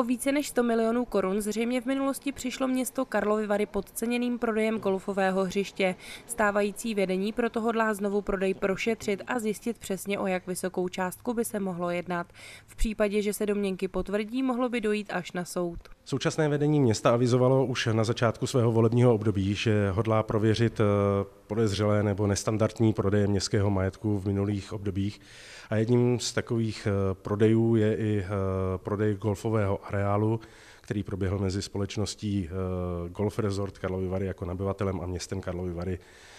O více než 100 milionů korun zřejmě v minulosti přišlo město Karlovy Vary podceněným prodejem golfového hřiště. Stávající vedení proto hodlá znovu prodej prošetřit a zjistit přesně, o jak vysokou částku by se mohlo jednat. V případě, že se domněnky potvrdí, mohlo by dojít až na soud. Současné vedení města avizovalo už na začátku svého volebního období, že hodlá prověřit podezřelé nebo nestandardní prodeje městského majetku v minulých obdobích. A jedním z takových prodejů je i prodej golfového areálu, který proběhl mezi společností Golf Resort Karlovy Vary jako nabyvatelem a městem Karlovy Vary.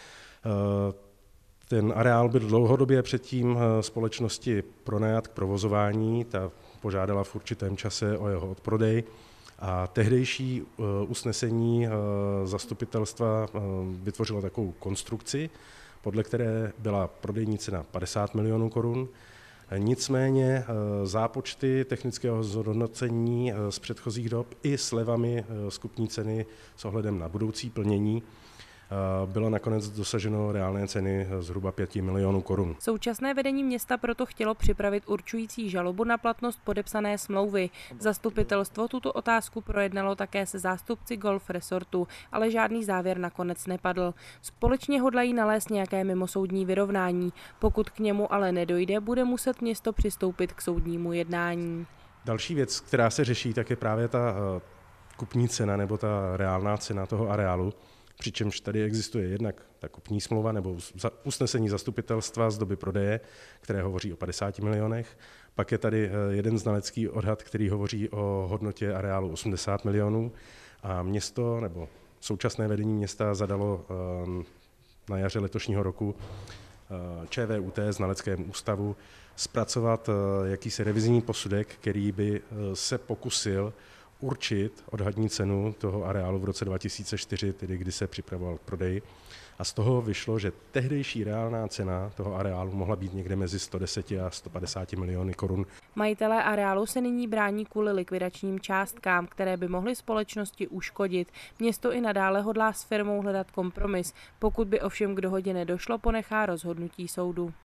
Ten areál byl dlouhodobě předtím společnosti pronajat k provozování, ta požádala v určitém čase o jeho odprodej a tehdejší usnesení zastupitelstva vytvořilo takovou konstrukci, podle které byla prodejní cena 50 milionů korun. Nicméně zápočty technického zhodnocení z předchozích dob i slevami z kupní ceny s ohledem na budoucí plnění bylo nakonec dosaženo reálné ceny zhruba 5 milionů korun. Současné vedení města proto chtělo připravit určující žalobu na platnost podepsané smlouvy. Zastupitelstvo tuto otázku projednalo také se zástupci Golf Resortu, ale žádný závěr nakonec nepadl. Společně hodlají nalézt nějaké mimosoudní vyrovnání. Pokud k němu ale nedojde, bude muset město přistoupit k soudnímu jednání. Další věc, která se řeší, tak je právě ta kupní cena nebo ta reálná cena toho areálu. Přičemž tady existuje jednak ta kupní smlouva nebo usnesení zastupitelstva z doby prodeje, které hovoří o 50 milionech. Pak je tady jeden znalecký odhad, který hovoří o hodnotě areálu 80 milionů. A město nebo současné vedení města zadalo na jaře letošního roku ČVUT, znaleckému ústavu, zpracovat jakýsi revizní posudek, který by se pokusil určit odhadní cenu toho areálu v roce 2004, tedy kdy se připravoval k prodeji. A z toho vyšlo, že tehdejší reálná cena toho areálu mohla být někde mezi 110 a 150 miliony korun. Majitelé areálu se nyní brání kvůli likvidačním částkám, které by mohly společnosti uškodit. Město i nadále hodlá s firmou hledat kompromis. Pokud by ovšem k dohodě nedošlo, ponechá rozhodnutí soudu.